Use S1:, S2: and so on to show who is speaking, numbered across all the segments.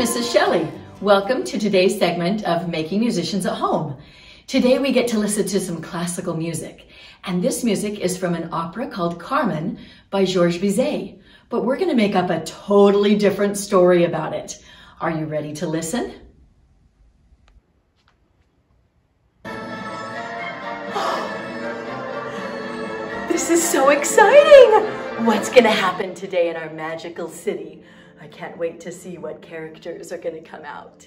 S1: Mrs. Shelley. Welcome to today's segment of Making Musicians at Home. Today we get to listen to some classical music, and this music is from an opera called Carmen by Georges Bizet, but we're going to make up a totally different story about it. Are you ready to listen? This is so exciting! What's going to happen today in our magical city? I can't wait to see what characters are going to come out.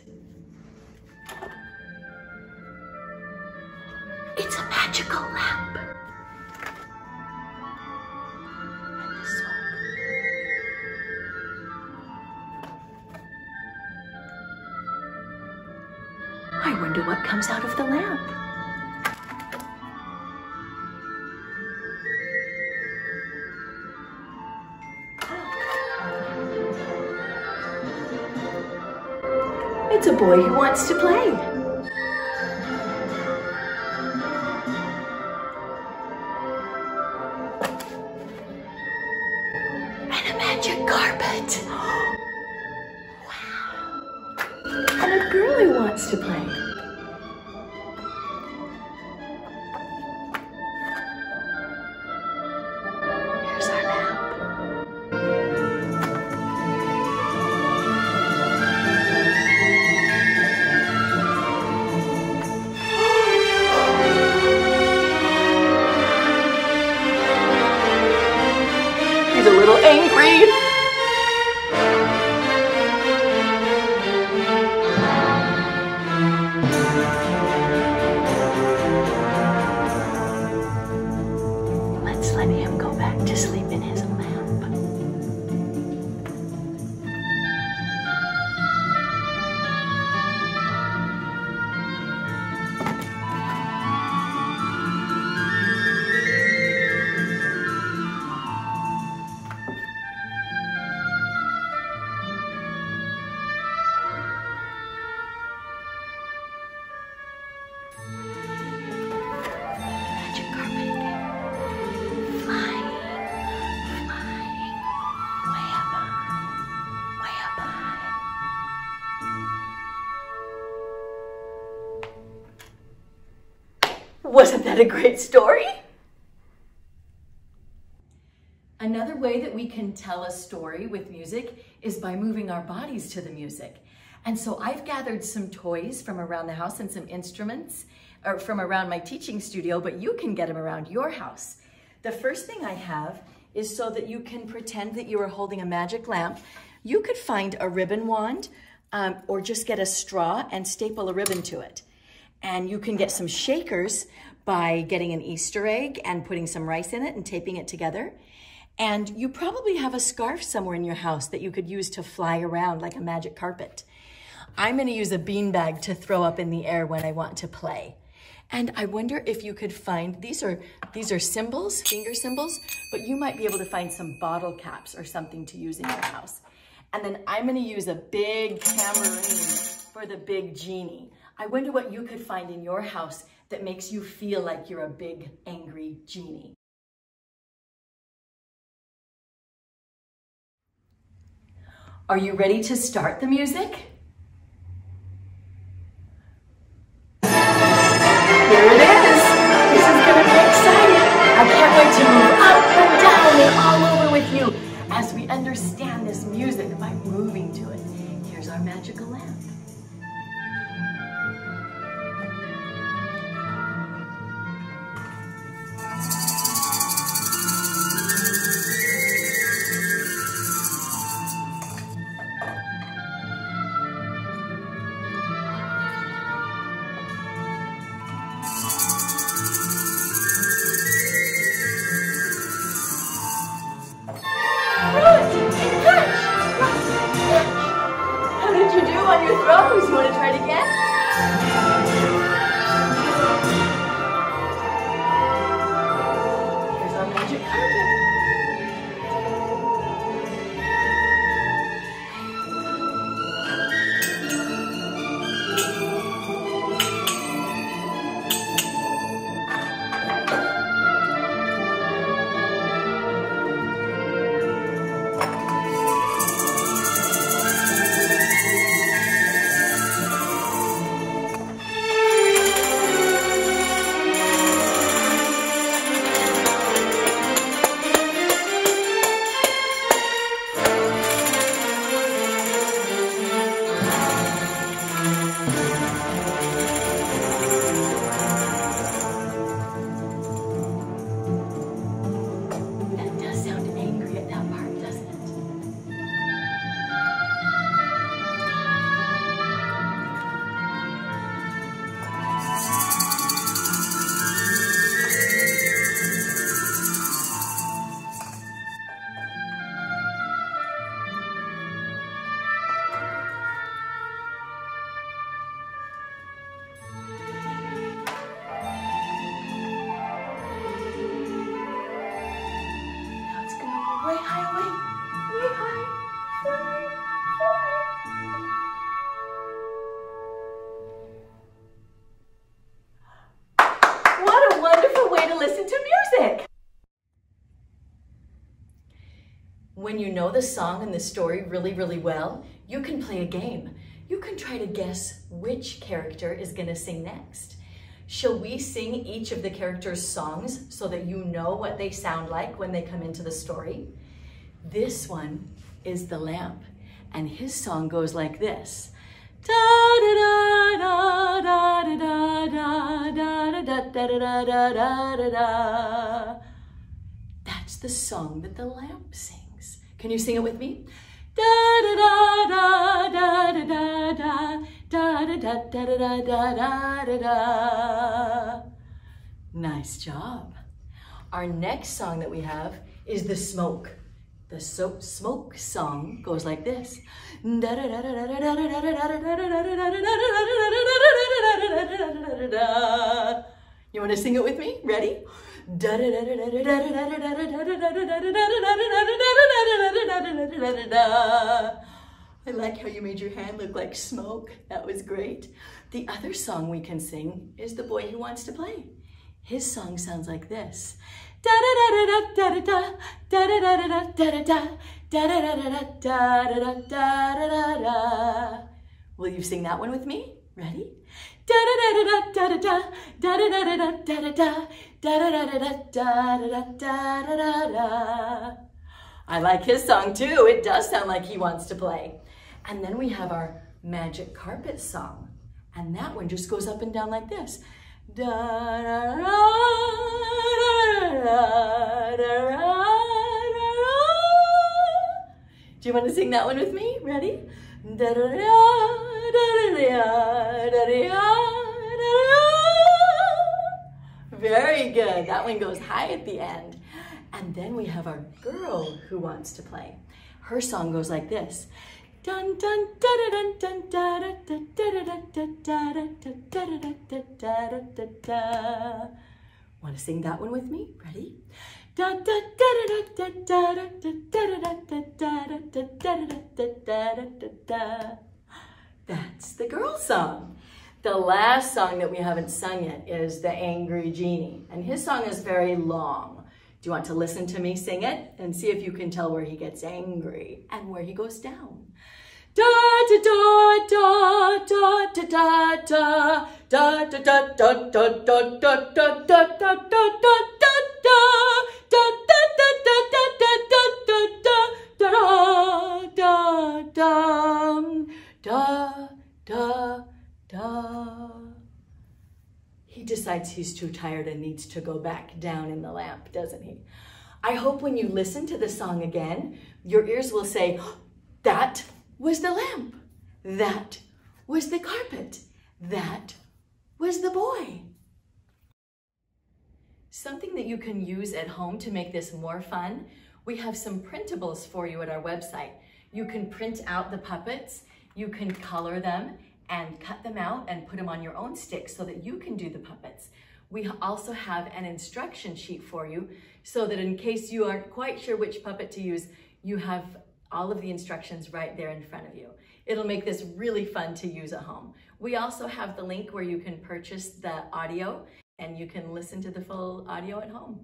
S1: It's a magical lamp. And the smoke. I wonder what comes out of the lamp. It's a boy who wants to play. And a magic carpet. Wow. And a girl who wants to play. Here's our lamp. A little angry. Let's let him go back to sleep in his lamp. Wasn't that a great story? Another way that we can tell a story with music is by moving our bodies to the music. And so I've gathered some toys from around the house and some instruments from around my teaching studio, but you can get them around your house. The first thing I have is so that you can pretend that you are holding a magic lamp. You could find a ribbon wand or just get a straw and staple a ribbon to it. And you can get some shakers by getting an Easter egg and putting some rice in it and taping it together. And you probably have a scarf somewhere in your house that you could use to fly around like a magic carpet. I'm going to use a beanbag to throw up in the air when I want to play. And I wonder if you could find, these are cymbals, finger cymbals, but you might be able to find some bottle caps or something to use in your house. And then I'm going to use a big tambourine for the big genie. I wonder what you could find in your house that makes you feel like you're a big, angry genie. Are you ready to start the music? Here it is. This is going to be exciting. I can't wait to move up and down and all over with you as we understand this music by moving to it. Here's our magical lamp. How did you do on your throws? You want to try it again? Here's our magic carpet. What a wonderful way to listen to music! When you know the song and the story really, really well, you can play a game. You can try to guess which character is going to sing next. Shall we sing each of the characters' songs so that you know what they sound like when they come into the story? This one is the lamp, and his song goes like this. Da da da da da da da da da da da da da da da. That's the song that the lamp sings. Can you sing it with me? Da da da da da da da da da da da da da da da. Nice job. Our next song that we have is the smoke. The smoke song goes like this. You want to sing it with me? Ready? I like how you made your hand look like smoke. That was great. The other song we can sing is The Boy Who Wants to Play. His song sounds like this. Will you sing that one with me? Ready? I like his song too. It does sound like he wants to play. And then we have our magic carpet song. And that one just goes up and down like this. Do you want to sing that one with me? Ready? Very good. That one goes high at the end. And then we have our girl who wants to play. Her song goes like this. Dun dun da dun dun da da da da da da da da da da. Want to sing that one with me? Ready? Da da da da da da da da da da da da. That's the girl song. The last song that we haven't sung yet is The Angry Genie, and his song is very long. Do you want to listen to me sing it and see if you can tell where he gets angry and where he goes down? Da da da da da da da da da da da da da da da da da He decides he's too tired and needs to go back down in the lamp, doesn't he? I hope when you listen to the song again, your ears will say, that was the lamp. That was the carpet. That was the boy. Something that you can use at home to make this more fun, we have some printables for you at our website. You can print out the puppets, you can color them and cut them out and put them on your own stick so that you can do the puppets. We also have an instruction sheet for you so that in case you aren't quite sure which puppet to use, you have all of the instructions right there in front of you. It'll make this really fun to use at home. We also have the link where you can purchase the audio and you can listen to the full audio at home.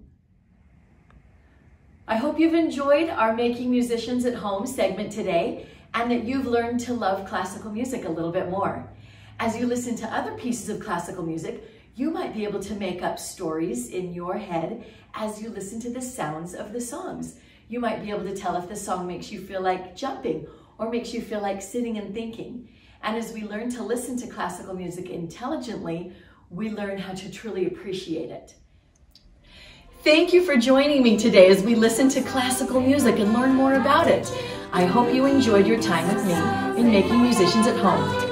S1: I hope you've enjoyed our Making Musicians at Home segment today and that you've learned to love classical music a little bit more. As you listen to other pieces of classical music, you might be able to make up stories in your head as you listen to the sounds of the songs. You might be able to tell if the song makes you feel like jumping or makes you feel like sitting and thinking. And as we learn to listen to classical music intelligently, we learn how to truly appreciate it. Thank you for joining me today as we listen to classical music and learn more about it. I hope you enjoyed your time with me in Making Musicians at Home.